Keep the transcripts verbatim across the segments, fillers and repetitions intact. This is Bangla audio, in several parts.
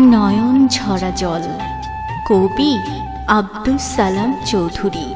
নয়ন ঝরা জল। কবি আব্দুস সালাম চৌধুরী।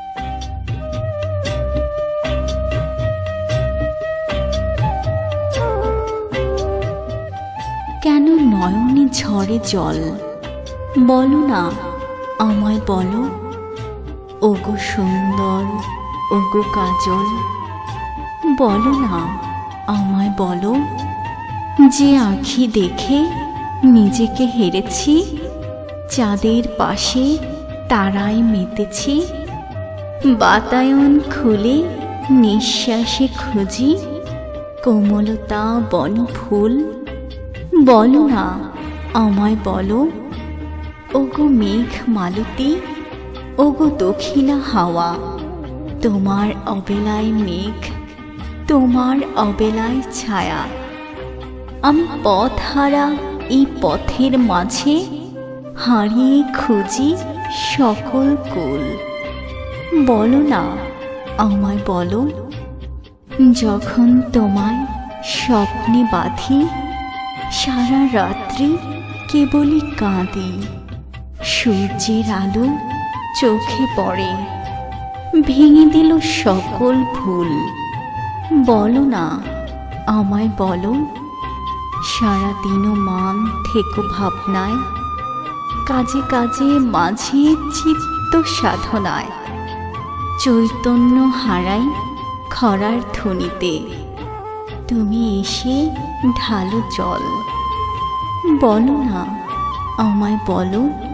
কেন নয়নে ঝরে জল? বলো না, আমায় বলো। ওগো সুন্দর, ওগো কাজল, বলো না, আমায় বলো। যে আঁখি দেখে নিজেকে হেরেছি, চাঁদের পাশে তারায় মেতেছি। বাতায়ন খুলে নিঃশ্বাসে খুঁজি কোমলতা বনফুল। বলো না, আমায় বলো। ওগো মেঘ মালতী, ওগো দক্ষিণা হাওয়া, তোমার অবেলায় মেঘ, তোমার অবেলায় ছায়া। আমি পথ হারা এই পথের মাঝে হারিয়ে খুঁজি সকল কুল। বলো না, আমায় বলো। যখন তোমায় স্বপ্নে বাঁধি, সারা রাত্রি কেবলই কাঁদি। সূর্যের আলো চোখে পড়ে, ভেঙে দিল সকল ভুল। বলো না, আমায় বলো। সারা দিনও মান থেকো ভাবনায়, কাজে কাজে মাঝে চিত্ত সাধনায়। চৈতন্য হারাই খরার ধ্বনিতে, তুমি এসে ঢালো জল। বলো না, আমায় বলো।